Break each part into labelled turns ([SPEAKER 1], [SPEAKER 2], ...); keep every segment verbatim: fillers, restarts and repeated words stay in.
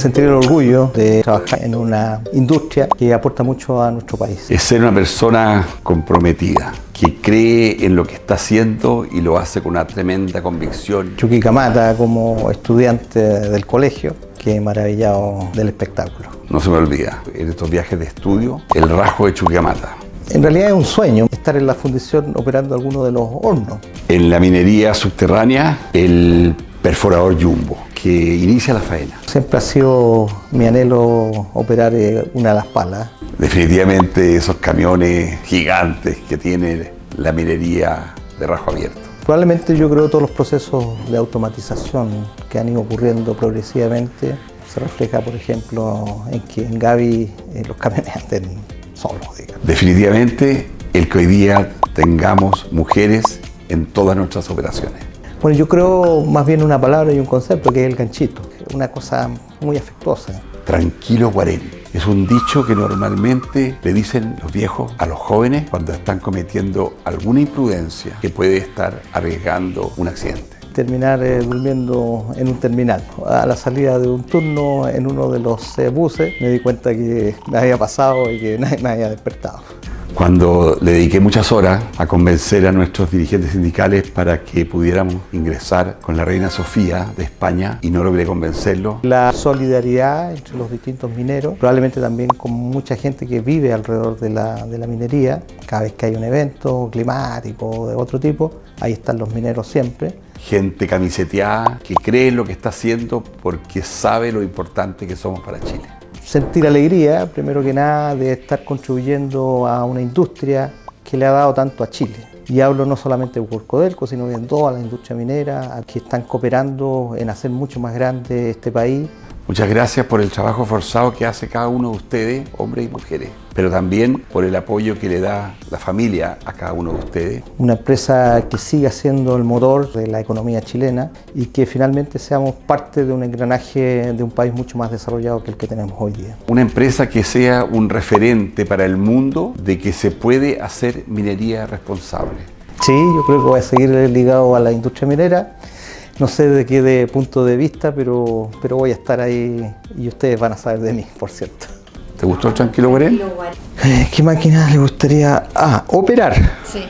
[SPEAKER 1] sentir el orgullo de trabajar en una industria que aporta mucho a nuestro país.
[SPEAKER 2] Es ser una persona comprometida, que cree en lo que está haciendo y lo hace con una tremenda convicción.
[SPEAKER 1] Chuquicamata, como estudiante del colegio, quedé maravillado del espectáculo.
[SPEAKER 2] No se me olvida, en estos viajes de estudio, el rasgo de Chuquicamata.
[SPEAKER 1] En realidad es un sueño estar en la fundición operando alguno de los hornos.
[SPEAKER 2] En la minería subterránea, el perforador Jumbo, que inicia la faena.
[SPEAKER 1] Siempre ha sido mi anhelo operar una de las palas.
[SPEAKER 2] Definitivamente esos camiones gigantes que tiene la minería de rasgo abierto.
[SPEAKER 1] Probablemente yo creo que todos los procesos de automatización que han ido ocurriendo progresivamente se refleja, por ejemplo, en que en Gavi eh, los camiones anden solos, digamos.
[SPEAKER 2] Definitivamente el que hoy día tengamos mujeres en todas nuestras operaciones.
[SPEAKER 1] Bueno, yo creo más bien una palabra y un concepto que es el ganchito, una cosa muy afectuosa.
[SPEAKER 2] Tranquilo, Guarén. Es un dicho que normalmente le dicen los viejos a los jóvenes cuando están cometiendo alguna imprudencia que puede estar arriesgando un accidente.
[SPEAKER 1] Terminar eh, durmiendo en un terminal. A la salida de un turno en uno de los eh, buses me di cuenta que me había pasado y que nadie me había despertado.
[SPEAKER 2] Cuando le dediqué muchas horas a convencer a nuestros dirigentes sindicales para que pudiéramos ingresar con la reina Sofía de España y no logré convencerlo.
[SPEAKER 1] La solidaridad entre los distintos mineros, probablemente también con mucha gente que vive alrededor de la, de la minería, cada vez que hay un evento climático o de otro tipo, ahí están los mineros siempre.
[SPEAKER 2] Gente camiseteada que cree en lo que está haciendo porque sabe lo importante que somos para Chile.
[SPEAKER 1] Sentir alegría, primero que nada, de estar contribuyendo a una industria que le ha dado tanto a Chile. Y hablo no solamente por Codelco, sino de toda la industria minera, que están cooperando en hacer mucho más grande este país.
[SPEAKER 2] Muchas gracias por el trabajo forzado que hace cada uno de ustedes, hombres y mujeres, pero también por el apoyo que le da la familia a cada uno de ustedes.
[SPEAKER 1] Una empresa que siga siendo el motor de la economía chilena y que finalmente seamos parte de un engranaje de un país mucho más desarrollado que el que tenemos hoy día.
[SPEAKER 2] Una empresa que sea un referente para el mundo de que se puede hacer minería responsable.
[SPEAKER 1] Sí, yo creo que voy a seguir ligado a la industria minera. No sé de qué de punto de vista, pero, pero voy a estar ahí y ustedes van a saber de mí, por cierto.
[SPEAKER 2] ¿Te gustó el Tranquilo Guarén?
[SPEAKER 1] Eh, ¿Qué máquina le gustaría? Ah, operar.
[SPEAKER 3] Sí.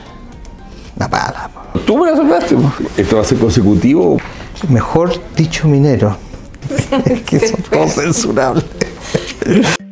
[SPEAKER 1] Una pala.
[SPEAKER 2] Tú me la salvaste. ¿Esto va a ser consecutivo?
[SPEAKER 1] Mejor dicho minero. Es que son todos censurables.